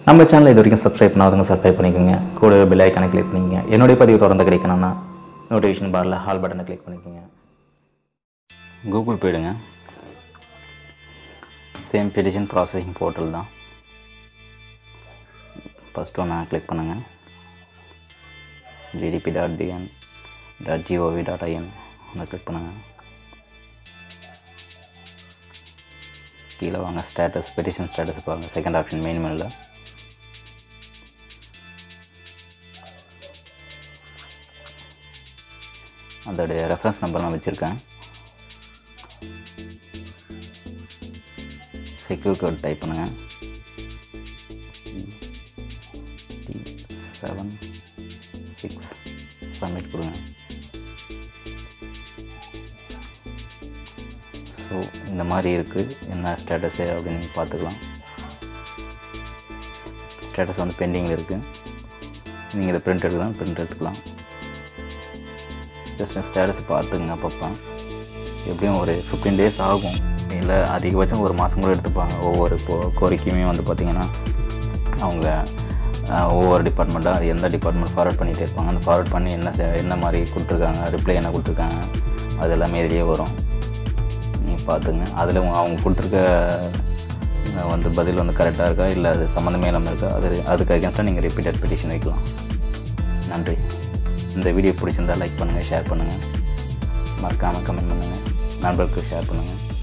நம்ம சேனல் இது வரைக்கும் சப்ஸ்கிரைப் பண்ணாதவங்க சப்ஸ்கிரைப் பண்ணிக்கோங்க. கூட பெல் ஐக்கானை கிளிக் பண்ணிக்கங்க. என்னுடைய பதிவு தொடர்ந்து கிடைக்கணும்னா நோட்டிஃபிகேஷன் பாரில் ஹால் பட்டனை கிளிக் பண்ணிக்கோங்க. கூகுள் போய்டுங்க. சேம் பெட்டிஷன் ப்ராசஸிங் போர்ட்டல் தான். ஃபஸ்ட்டு ஒன்று கிளிக் பண்ணுங்கள். gdp.dn.gov.in அதை கிளிக் பண்ணுங்கள். கீழே வாங்க, ஸ்டேட்டஸ், பெட்டிஷன் ஸ்டேட்டஸ் பாருங்கள். செகண்ட் ஆப்ஷன் மெயின் மெனுவில் அதோடைய ரெஃபரன்ஸ் நம்பர் நான் வச்சுருக்கேன். செக்யூர் கோட் டைப் பண்ணுங்கள். 76 சப்மிட் கொடுங்க. ஸோ இந்த மாதிரி இருக்குது. என்ன ஸ்டேட்டஸு அப்படின்னு நீங்கள் பார்த்துக்கலாம். ஸ்டேட்டஸ் வந்து பெண்டிங்கில் இருக்குது. நீங்கள் இதை பிரிண்ட் எடுக்கலாம், பிரிண்ட் எடுத்துக்கலாம். ஜஸ்ட் ஸ்டேட்டஸ் பார்த்துக்குங்க. அப்பப்போ எப்படியும் ஒரு 15 days ஆகும், இல்லை அதிகபட்சம் ஒரு மாதம் கூட எடுத்துப்பாங்க. ஒவ்வொரு கோரிக்கையுமே வந்து பார்த்திங்கன்னா அவங்க ஒவ்வொரு டிபார்ட்மெண்ட்டாக அது எந்த டிபார்ட்மெண்ட் ஃபார்வர்ட் பண்ணிகிட்டே இருப்பாங்க. அந்த ஃபார்வர்ட் பண்ணி என்ன மாதிரி கொடுத்துருக்காங்க, ரிப்ளை என்ன கொடுத்துருக்காங்க, அது எல்லாமே இதிலேயே வரும். நீங்கள் பார்த்துங்க. அதில் அவங்க கொடுத்துருக்க வந்து பதில் வந்து கரெக்டாக இருக்கா, இல்லை அது சம்மந்தமே இல்லாமல் இருக்கா, அதுக்கு அகேன்ஸ்டாக நீங்கள் ரிப்பீட்டட் பெட்டிஷன் வைக்கலாம். நன்றி. இந்த வீடியோ பிடிச்சிருந்தால் லைக் பண்ணுங்கள், ஷேர் பண்ணுங்கள், மறக்காமல் கமெண்ட் பண்ணுங்கள், நண்பர்களுக்கு ஷேர் பண்ணுங்கள்.